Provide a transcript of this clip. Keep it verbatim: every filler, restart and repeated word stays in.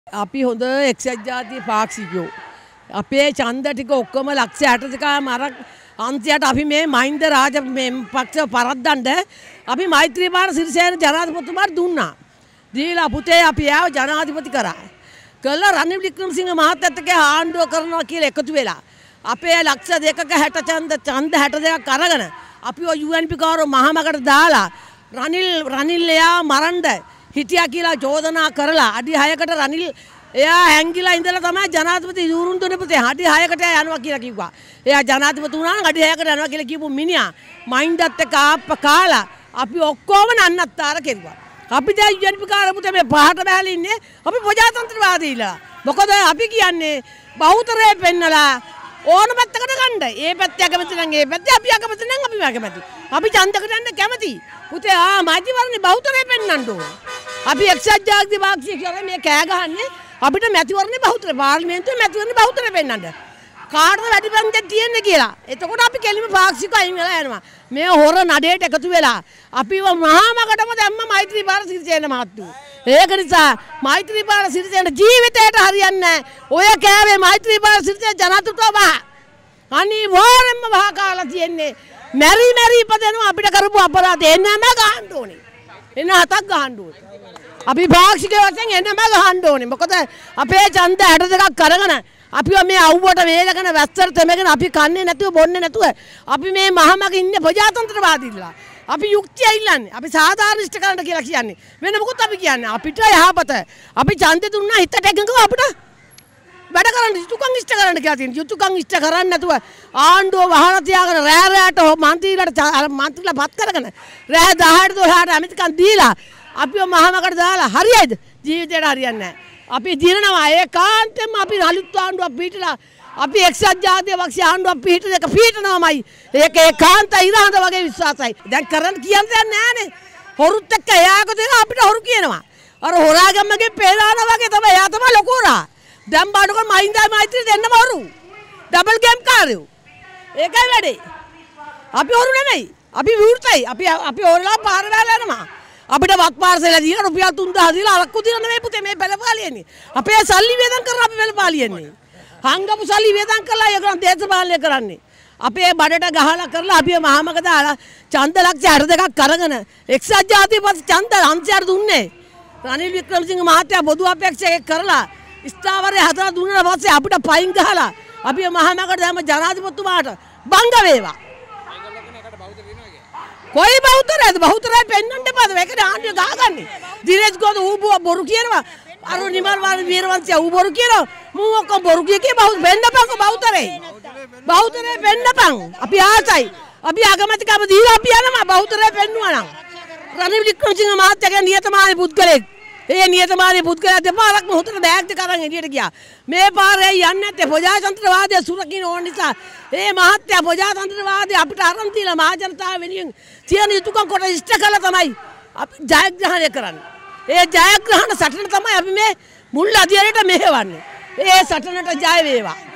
අපි හොඳ එක්සත් ජාතික පාක්ෂිකයෝ. අපේ ඡන්ද ටික ඔක්කොම ලක්ෂ අටක මරක් අන්තිමට අපි මේ මහින්ද රාජ මේ පක්ෂ පරද්දන්න අපි මෛත්‍රීපාල සිරිසේන ජනාධිපතිතුමාට දුන්නා. දීලා පුතේ අපි ආව ජනාධිපති කරා. කළා රනිල් වික්‍රමසිංහ මහත්තයත් එක්ක ආණ්ඩුව කරනවා කියලා එකතු වෙලා අපේ ලක්ෂ දෙකක හැට ඡන්ද ඡන්ද හැට දෙකක් අරගෙන අපි ඔය යූ එන් පී කාරෝ මහමගට දාලා රනිල් රනිල් එයා මරන්න හිටියා කියලා චෝදනා කරලා අඩි හයකට රනිල් එයා හැංගිලා ඉඳලා තමයි ජනාධිපති යූරුන් දුන්නේ පුතේ අඩි හයකට යනවා කියලා කිව්වා. එයා ජනාධිපති වුණා නම් අඩි හයකට යනවා කියලා කියපු මිනිහා මයින්ඩත් එක්ක ආප්ප කාලා අපි ඔක්කොම නන්නත්තර කෙරුවා. අපි දැන් යූ එන් පී කාරෝ පුතේ මේ පහට බහලා ඉන්නේ අපි ප්‍රජාතන්ත්‍රවාදීලා. මොකද අපි කියන්නේ බහුතරය පෙන්නලා ඕන පැත්තකට ගන්න. ඒ පැත්ත අකමැති නම් ඒ පැත්ත අපි අකමැති නම් අපි අකමැති. අපි ඡන්දකට යන්න කැමති. පුතේ ආ මැතිවරණේ බහුතරය පෙන්නන්න ඕන. අපි එක්සත් ජාතික පාක්ෂිකයෝ මේ කෑ ගහන්නේ අපිට මැතිවරණේ බහුතරය පාර්ලිමේන්තුවේ මැතිවරණේ බහුතරය පෙන්නන්න. කාටද වැඩි පන්තියක් තියෙන්නේ කියලා. එතකොට අපි කෙලිම පාක්ෂිකව අයින් වෙලා යනවා. මේ හොර නඩේට එකතු වෙලා අපිව මහාමගටම දැම්ම මෛත්‍රීපාල සිරිසේන මහත්තුෝ. ඒක නිසා මෛත්‍රීපාල සිරිසේන ජීවිතේට හරියන්නේ නැහැ. ඔය කෑවේ මෛත්‍රීපාල සිරිසේන ජනාධිපතිතුමා වහ. අනිවාර්යෙන්ම වහ කාලා තියෙන්නේ. මැරි මැරි ඉපදෙනවා අපිට කරපු අපරාධ එන්නම ගහන්න ඕනේ. එන්න හතක් ගහන්න ඕනේ. අපි පාක්ෂිකයෝ වශයෙන් එන්නම ගහන්න ඕනේ. මොකද අපේ ඡන්ද හැට දෙකක් කරගෙන අපි මේ අවුවට වේලගෙන වැස්සට තෙමගෙන අපි කන්නේ නැතුව බොන්නේ නැතුව අපි මේ මහමග ඉන්නේ ප්‍රජාතන්ත්‍රවාදීලා. අපි යුක්තිය ඉල්ලන්නේ. අපි සාධාරණ ඉෂ්ට කරන්න කියලා කියන්නේ. වෙන මොකුත් අපි කියන්නේ. අපිට යහපත. අපි ඡන්දෙ දුන්නා හිතට එකඟව අපිට වැඩ කරන්න යුතුයකම් ඉෂ්ට කරන්න කියලා තියෙනවා. යුතුයකම් ඉෂ්ට කරන්නේ නැතුව ආණ්ඩුව වහලා තියාගෙන රෑ රෑට මන්ත්‍රීලාට මන්ත්‍රීලා පත් කරගෙන රෑ දහයට දොළහට ඇමතිකම් දීලා අපිව මහමගට දාලා හරියයිද? ජීවිතේට හරියන්නේ නැහැ. අපි දිනනවා ඒකාන්තයෙන්ම අපි අලුත් ආණ්ඩුවක් පිටිලා අපි එක්සත් ජාතික පක්ෂ ආණ්ඩුවක් පිටින එක පිටිනවමයි. ඒක ඒකාන්ත ඉරහඳ වගේ විශ්වාසයි. දැන් කරන්න කියන්න දෙයක් නැහැනේ. හොරුත් එක්ක එයාක දෙන අපිට හොරු කියනවා. අර හොරාගම්මගේ පේලානා වගේ තමයි එයා තමයි ලොකු හොරා. දැන් බාඩුක මහින්දා මෛත්‍රී දෙන්නම හොරු. ඩබල් ගේම් කාරයෝ. ඒකයි වැඩේ. අපි හොරු නෙමෙයි. අපි විවෘතයි. අපි අපි හොරලා පාර වැලා යනවා. අපිට වත් පාර්සල දීලා රුපියල් තුන්දාහ දීලා අරක්කු දීලා නෙමෙයි පුතේ මේ පළපාලියන්නේ. අපේ සල්ලි වේදම් කරලා අපි පළපාලියන්නේ. හංගපු සල්ලි වේදම් කරලා ඒගොල්ලන් දේශපාලනය කරන්නේ. අපේ බඩට ගහලා කරලා අපි මහමග දාලා ඡන්ද ලක්ෂ හැට දෙකක් අරගෙන එක්සත් ජාතික පක්ෂ ඡන්ද අංශයට දුන්නේ. රනිල් වික්‍රමසිංහ මහත්තයා බොදු අපේක්ෂකෙක් කරලා ස්ථාවරය හදලා දුන්නා පස්සේ අපිට පයින් ගහලා අපි මහමගට දැම්ම ජනාධිපතිතුමාට බංග වේවා. කොයි බෞතරයද බෞතරය පෙන්වන්න එපාද මේකට ආණ්ඩුව ගහගන්නේ දිනේෂ් ගෝද ඌ බොරු කියනවා අර නිමල් වාරි වීරවංශය ඌ බොරු කියනවා මූ ඔක්කොම බොරු කිය කී බෞ වෙන්නපන්කො බෞතරේ බෞතරේ වෙන්නපන් අපි ආසයි අපි අගමැතිකම දීලා අපි යනවා බෞතරේ පෙන්නුවා නම් රනිල් වික්‍රමසිංහ මහත්තයාගේ නියතමානී පුද්ගලෙක් ඒ නියතමානී පුද්ගලයා දෙපාරක් මොහොතට බෑග් දෙක අරන් එළියට ගියා මේ පාරේ යන්නේ නැත්තේ ප්‍රජාතන්ත්‍රවාදය සුරකින්න ඕන නිසා ඒ මහත්තයා ප්‍රජාතන්ත්‍රවාදය අපිට අරන් දීලා මහ ජනතාව වෙනුවෙන් තියෙන යුතුයකම් කොට ඉෂ්ට කළා තමයි අපි ජයග්‍රහණය කරන්නේ. ඒ ජයග්‍රහණ සටන තමයි අපි මේ මුල් අධියරයට මෙහෙවන්නේ. ඒ සටනට ජය වේවා.